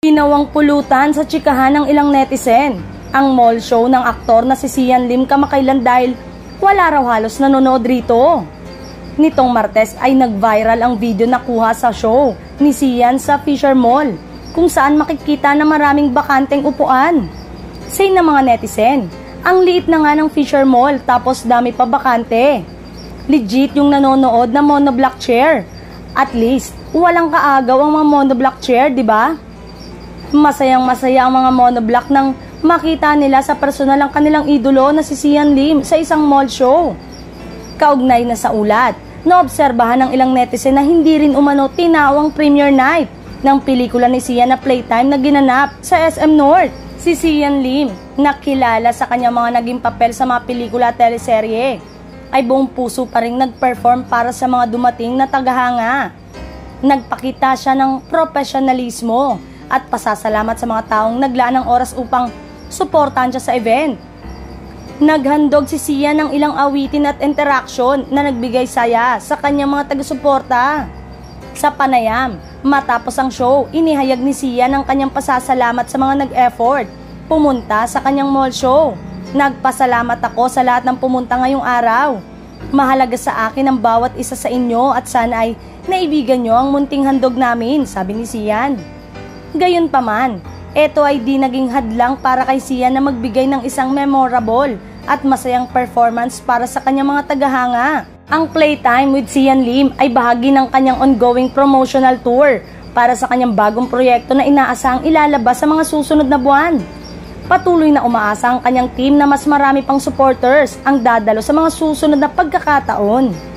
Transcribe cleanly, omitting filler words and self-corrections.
Ginawang pulutan sa tsikahan ng ilang netizen ang mall show ng aktor na si Sian Lim kamakailan dahil wala raw halos nanonood rito. Nitong Martes ay nag-viral ang video na kuha sa show ni Sian sa Fisher Mall kung saan makikita na maraming bakanteng upuan. Say ng mga netizen, ang liit na nga ng Fisher Mall tapos dami pa bakante. Legit yung nanonood na monoblock chair. At least, walang kaagaw ang mga monoblock chair, di ba? Masayang-masaya ang mga monoblock nang makita nila sa personal ang kanilang idolo na si Sian Lim sa isang mall show. Kaugnay na sa ulat, naobserbahan ng ilang netizen na hindi rin umano tinawang premiere night ng pelikula ni Sian na Playtime na ginanap sa SM North. Si Sian Lim, nakilala sa kanyang mga naging papel sa mga pelikula at teleserye, ay buong puso pa rin nag-perform para sa mga dumating na tagahanga. Nagpakita siya ng profesionalismo at pasasalamat sa mga taong naglaan ng oras upang suportahan siya sa event. Naghandog si Sian ng ilang awitin at interaksyon na nagbigay saya sa kanyang mga taga-suporta. Sa panayam, matapos ang show, inihayag ni Sian ang kanyang pasasalamat sa mga nag-effort pumunta sa kanyang mall show. Nagpasalamat ako sa lahat ng pumunta ngayong araw. Mahalaga sa akin ang bawat isa sa inyo at sana ay naibigan nyo ang munting handog namin, sabi ni Sian. Gayunpaman, ito ay di naging hadlang para kay Sian na magbigay ng isang memorable at masayang performance para sa kanyang mga tagahanga. Ang Playtime with Sian Lim ay bahagi ng kanyang ongoing promotional tour para sa kanyang bagong proyekto na inaasahang ilalabas sa mga susunod na buwan. Patuloy na umaasa ang kanyang team na mas marami pang supporters ang dadalo sa mga susunod na pagkakataon.